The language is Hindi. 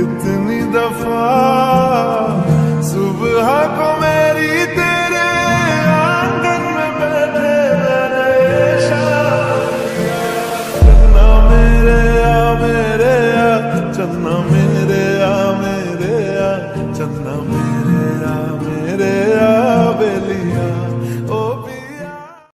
कितनी दफा सुबह को मेरी तेरे आंगन में बैठे चन्ना मेरे आ चन्ना मेरे आ चन्ना मेरे